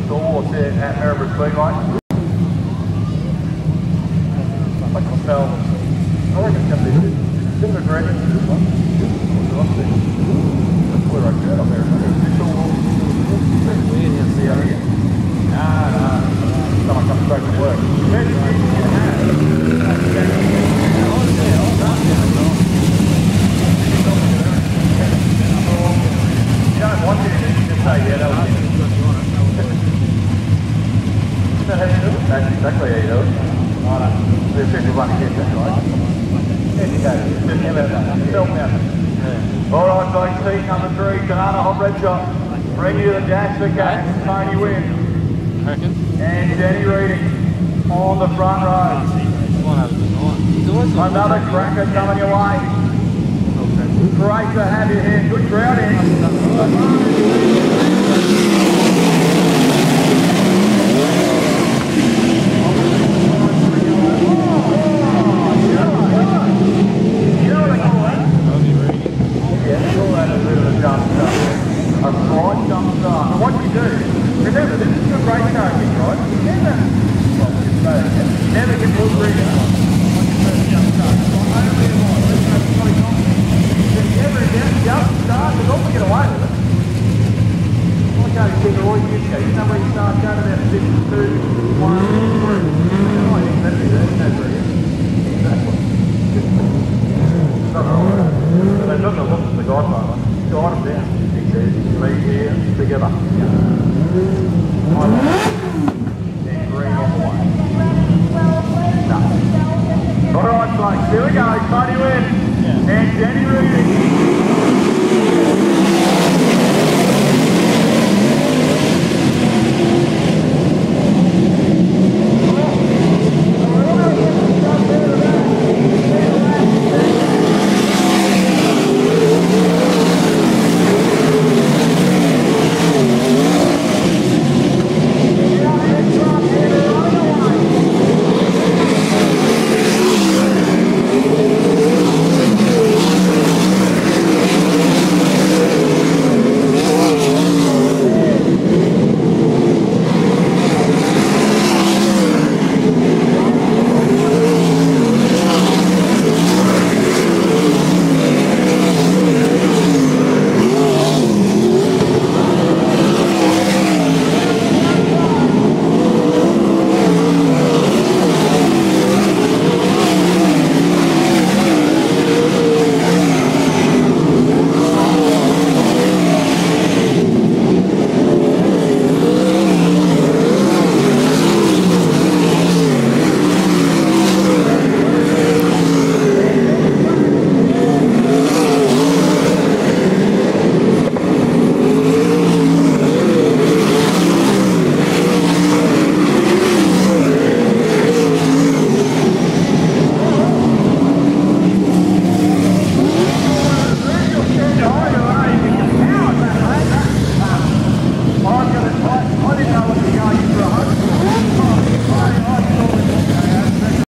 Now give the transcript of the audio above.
stall at Maryborough Speedway. I can smell, I reckon it's going to be a bit of aggression to this one. That's where I get up there. It's all weird to see over here. Someone comes straight from work. You don't want to, you just say, yeah, that was it. Is that how you do it? That's exactly how you do it. There's people running here, that's right. There you go, just self-mounted. Alright folks, seat number 3, Banana Hot Red Shot. Bring you the dash for Cat, Tony Wynn. And Danny Reading on the front row. Another cracker coming your way. Great to have you here. Good crowd in. What we do, remember this is a great car, right? Never get full freedom. Never jump start, but don't get away with it. I can't keep it all you go. You know where you start going about 6, 2, 1, 3. I think that's it, that's right. Exactly. They've got to look at the guideline. Guide them down. He says, leave here together.